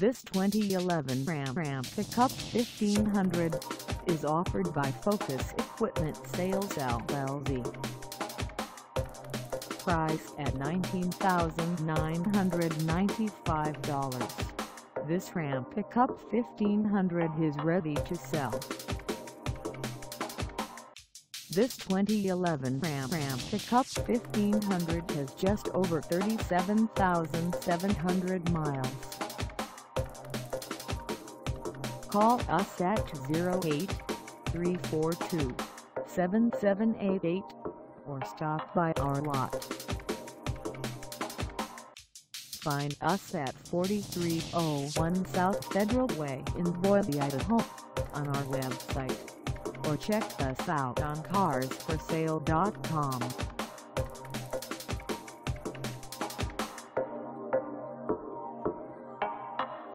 This 2011 Ram Pickup 1500 is offered by Focus Equipment Sales LLC. Price at $19,995. This Ram Pickup 1500 is ready to sell. This 2011 Ram Pickup 1500 has just over 37,700 miles. Call us at 08-342-7788 or stop by our lot. Find us at 4301 South Federal Way in Boise, Idaho on our website, or check us out on carsforsale.com.